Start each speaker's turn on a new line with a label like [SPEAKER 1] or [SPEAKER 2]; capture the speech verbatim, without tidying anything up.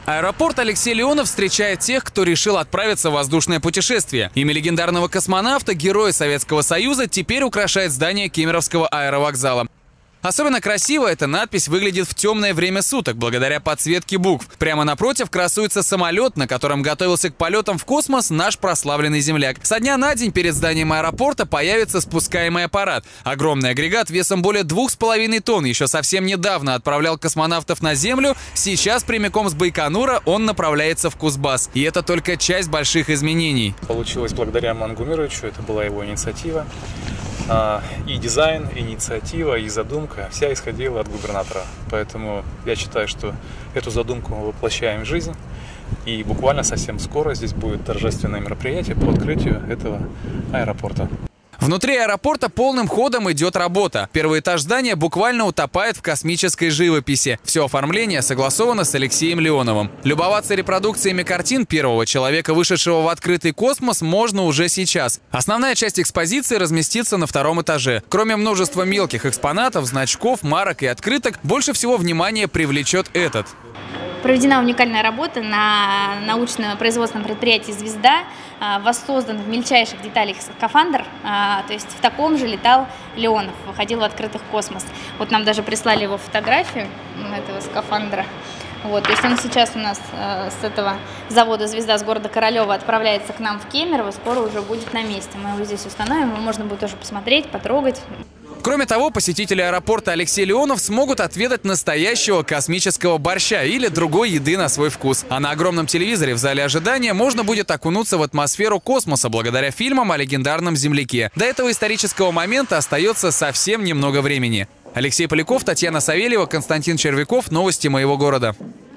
[SPEAKER 1] Аэропорт Алексей Леонов встречает тех, кто решил отправиться в воздушное путешествие. Имя легендарного космонавта, героя Советского Союза, теперь украшает здание Кемеровского аэровокзала. Особенно красиво эта надпись выглядит в темное время суток, благодаря подсветке букв. Прямо напротив красуется самолет, на котором готовился к полетам в космос наш прославленный земляк. Со дня на день перед зданием аэропорта появится спускаемый аппарат. Огромный агрегат весом более двух с половиной тонн еще совсем недавно отправлял космонавтов на Землю. Сейчас прямиком с Байконура он направляется в Кузбасс. И это только часть больших изменений.
[SPEAKER 2] Получилось благодаря Мангу Мировичу, это была его инициатива. И дизайн, и инициатива, и задумка вся исходила от губернатора. Поэтому я считаю, что эту задумку мы воплощаем в жизнь. И буквально совсем скоро здесь будет торжественное мероприятие по открытию этого аэропорта.
[SPEAKER 1] Внутри аэропорта полным ходом идет работа. Первый этаж здания буквально утопает в космической живописи. Все оформление согласовано с Алексеем Леоновым. Любоваться репродукциями картин первого человека, вышедшего в открытый космос, можно уже сейчас. Основная часть экспозиции разместится на втором этаже. Кроме множества мелких экспонатов, значков, марок и открыток, больше всего внимания привлечет этот.
[SPEAKER 3] Проведена уникальная работа на научно-производственном предприятии «Звезда». Воссоздан в мельчайших деталях скафандр, то есть в таком же летал Леонов, выходил в открытый космос. Вот нам даже прислали его фотографию этого скафандра. Вот, то есть он сейчас у нас с этого завода «Звезда» с города Королева отправляется к нам в Кемерово, скоро уже будет на месте. Мы его здесь установим, его можно будет тоже посмотреть, потрогать.
[SPEAKER 1] Кроме того, посетители аэропорта Алексей Леонов смогут отведать настоящего космического борща или другой еды на свой вкус. А на огромном телевизоре в зале ожидания можно будет окунуться в атмосферу космоса благодаря фильмам о легендарном земляке. До этого исторического момента остается совсем немного времени. Алексей Поляков, Татьяна Савельева, Константин Червяков. Новости моего города.